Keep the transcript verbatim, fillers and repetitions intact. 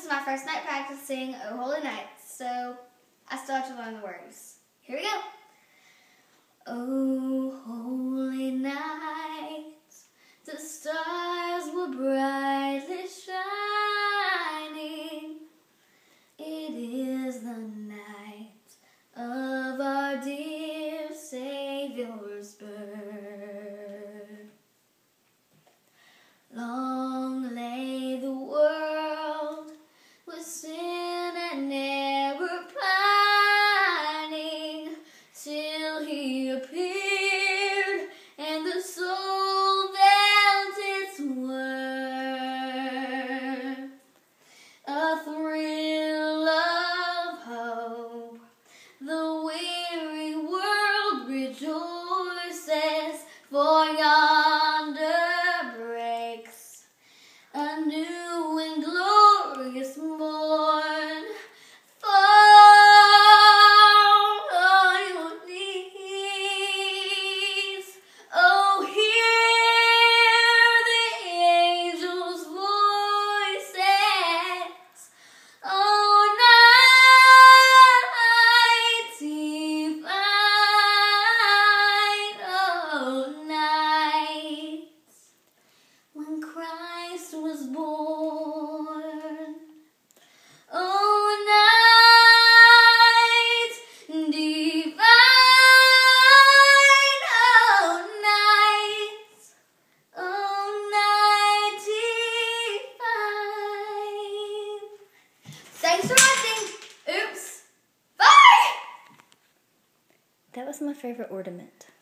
my first night practicing Oh Holy Night, so I started to learn the words. Here we go. Oh holy night, the stars were brightly shining. It is the night of our dear Savior's birth. Long lay the world with sin and error pining, till he appeared and the soul felt its worth. A thrill of hope, the weary world rejoices, for yonder breaks a new and glorious morn. Fall on your knees, oh hear the angels' voices, oh night divine, oh night when Christ was born. Oh night divine, oh night, oh night divine. Thanks for watching. Oops. Bye. That was my favorite ornament.